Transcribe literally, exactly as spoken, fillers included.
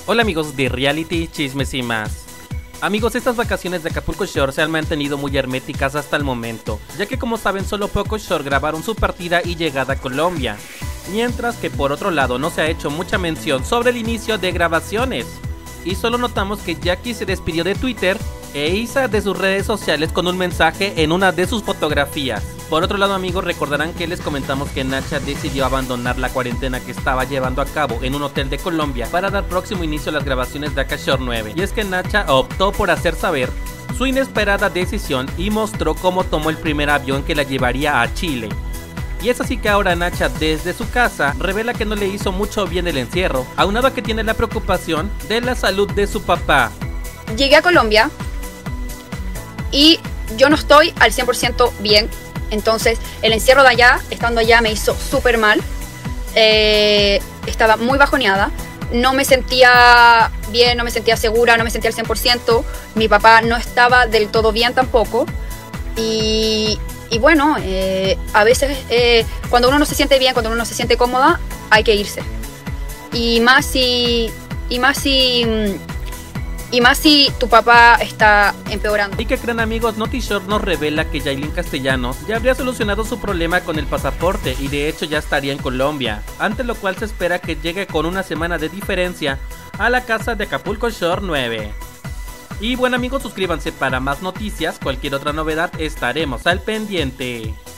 Hola amigos de Reality, Chismes y más. Amigos, estas vacaciones de Acapulco Shore se han mantenido muy herméticas hasta el momento, ya que como saben solo pocos Shore grabaron su partida y llegada a Colombia, mientras que por otro lado no se ha hecho mucha mención sobre el inicio de grabaciones, y solo notamos que Jackie se despidió de Twitter e Isa de sus redes sociales con un mensaje en una de sus fotografías. Por otro lado amigos, recordarán que les comentamos que Nacha decidió abandonar la cuarentena que estaba llevando a cabo en un hotel de Colombia para dar próximo inicio a las grabaciones de Acapulco Shore nueve. Y es que Nacha optó por hacer saber su inesperada decisión y mostró cómo tomó el primer avión que la llevaría a Chile. Y es así que ahora Nacha desde su casa revela que no le hizo mucho bien el encierro, aunado a que tiene la preocupación de la salud de su papá. Llegué a Colombia y yo no estoy al cien por ciento bien. Entonces el encierro de allá, estando allá, me hizo súper mal. eh, Estaba muy bajoneada. No me sentía bien, no me sentía segura, no me sentía al cien por ciento. Mi papá no estaba del todo bien tampoco. Y, y bueno, eh, a veces eh, cuando uno no se siente bien, cuando uno no se siente cómoda, hay que irse. Y más si... Y más si... Y más si tu papá está empeorando. ¿Y qué creen amigos? NotiShore nos revela que Yailin Castellanos ya habría solucionado su problema con el pasaporte y de hecho ya estaría en Colombia, ante lo cual se espera que llegue con una semana de diferencia a la casa de Acapulco Shore nueve. Y bueno amigos, suscríbanse para más noticias, cualquier otra novedad estaremos al pendiente.